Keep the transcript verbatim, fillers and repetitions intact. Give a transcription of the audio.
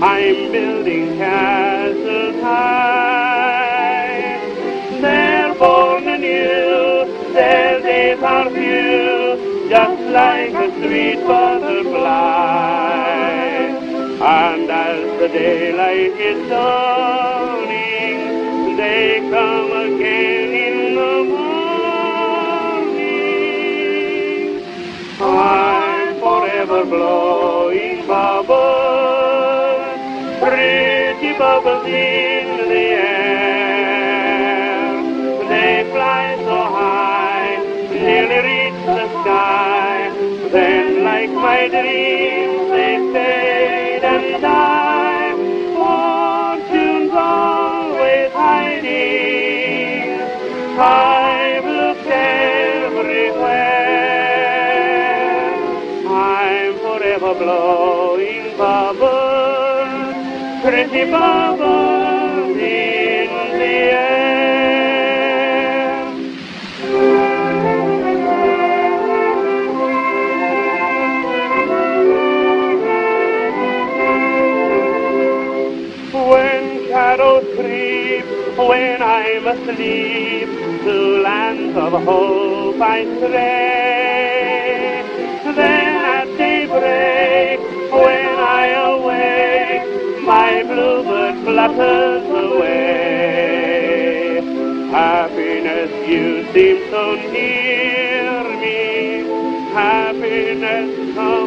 I'm building castles high. They're born anew, their days are few, just like a sweet butterfly. And as the daylight is dawning, they come again in the morning. I'm forever blowing bubbles, pretty bubbles in the air. They fly so high, nearly reach the sky. Then, like my dreams, they fade and die. Fortune's always hiding. I've looked everywhere. I'm forever blowing bubbles, pretty bubbles in the air. When shadows creep, when I'm asleep, to lands of hope I stray. Then at daybreak, when I awake, my bluebird flutters away. Happiness, you seem so near me. Happiness, come